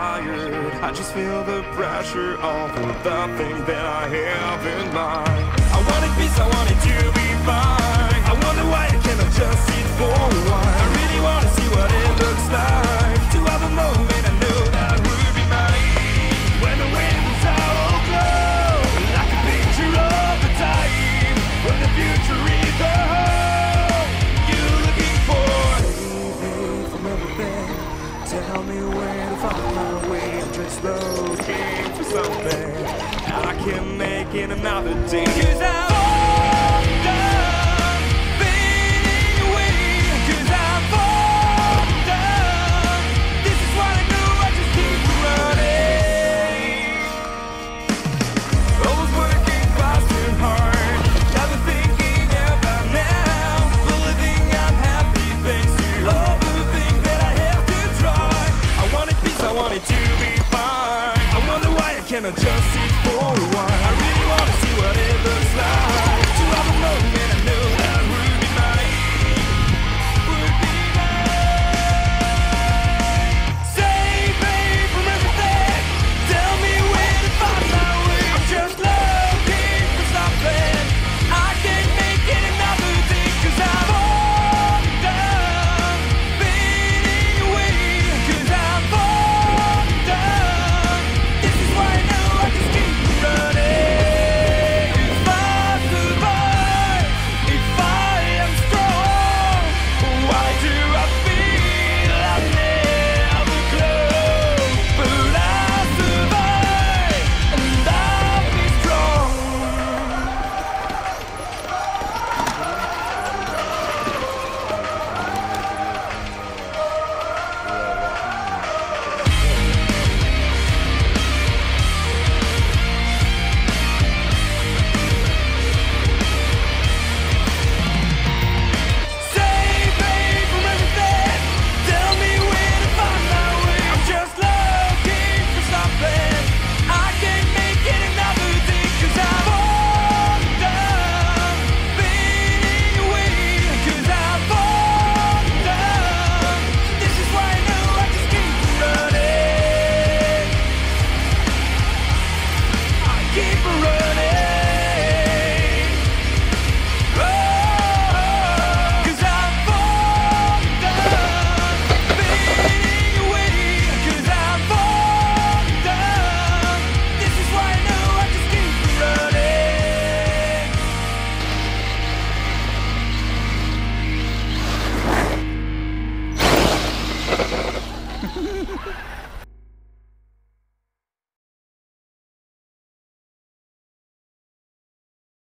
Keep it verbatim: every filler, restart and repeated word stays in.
tired. I just feel the pressure of the thing that I have in mind. I wanted peace, I wanted to be fine. I wonder why I cannot just sit for a while. I really wanna see what it looks like to have a moment I know that would be mine. When the wind is out glow, like a picture of the time when the future is the home you're looking for. Save me from everything. Tell me where to find my way. I'm just looking for something I can make it another day. 'Cause I'm all done fading away. 'Cause I'm all done. This is what I know. I just keep running. Always working fast and hard. Never thinking about now. Believing I'm happy thanks to all the things that I have to try. I wanted peace, I wanted to be fine. I wonder why I cannot just sit for a while. I really wanna see what it looks like to have a moment I know that would be mine. Would be mine. Save me from everything. Tell me where to find my way. I'm just looking for something I can make it another day. 'Cause I'm all done fading away. 'Cause I'm all done. This is why I know I just keep running. If I survive, if I am strong, why do I feel I never glow? But I survive and I'll be strong. Save me from everything. Tell me where to find my way. I'm just looking for something I can make it another day. 'Cause I'm all done fading away. 'Cause I'm all done. This is why I know I just keep running. I keep running. Oh, 'cause I'm all done fading away. 'Cause I'm all done. This is why I know I just keep running.